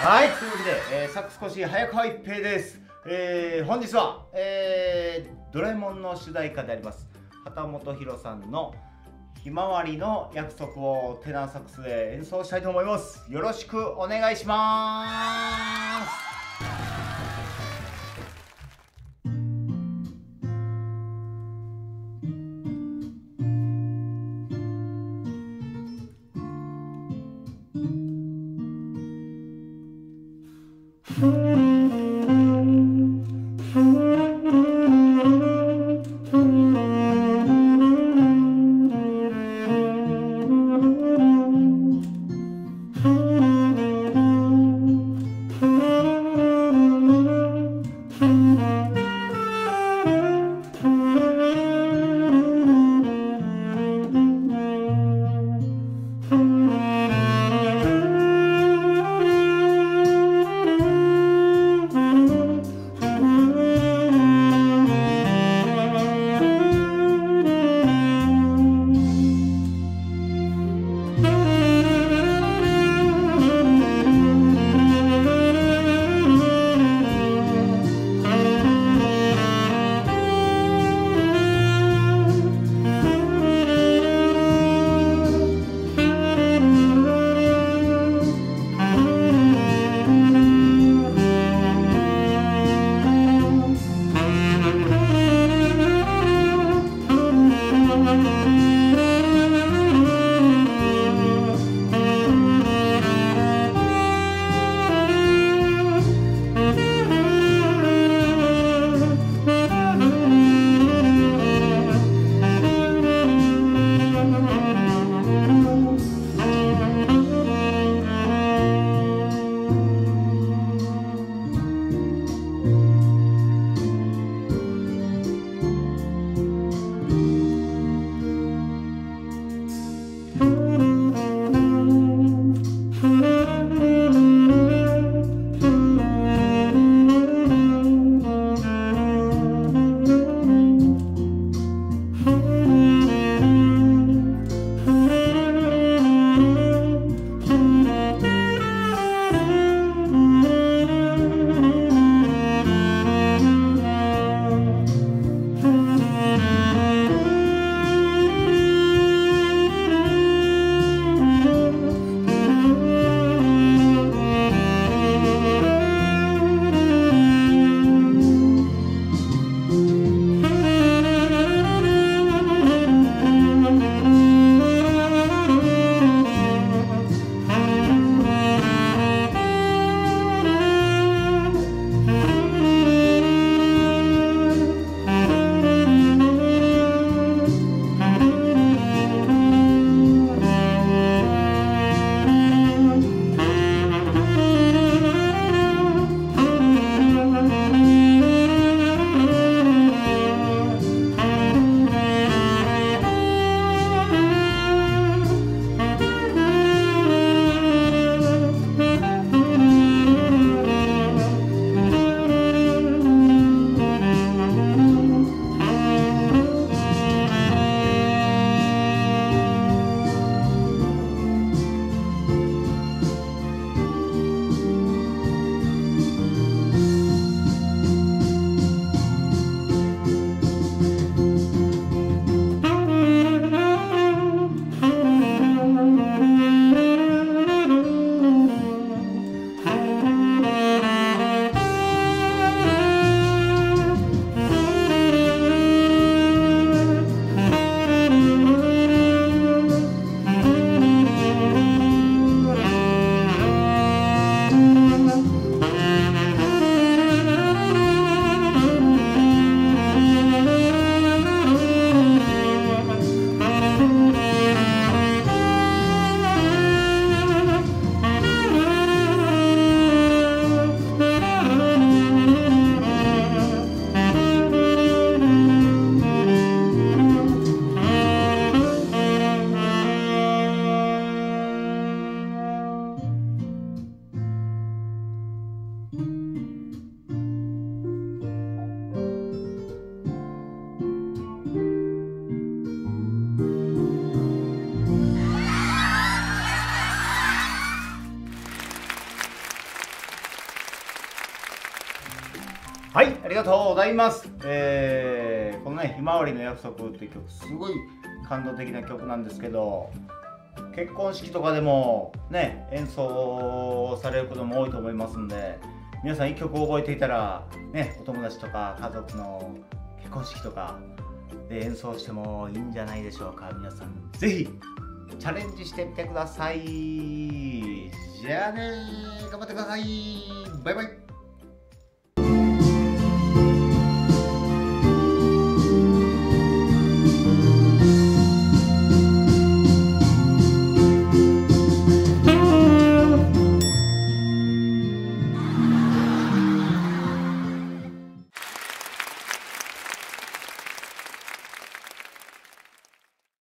はい、というわけで、サックス講師早川一平です。本日は、ドラえもんの主題歌であります畑本博さんのひまわりの約束をテナーサックスで演奏したいと思います。よろしくお願いします。 りがとうございます。このね、ひまわりの約束っていう曲、すごい感動的な曲なんですけど、結婚式とかでもね、演奏されることも多いと思いますんで、皆さん一曲覚えていたら、ね、お友達とか家族の結婚式とかで演奏してもいいんじゃないでしょうか。皆さん、ぜひチャレンジしてみてください。じゃあねー、頑張ってください。バイバイ。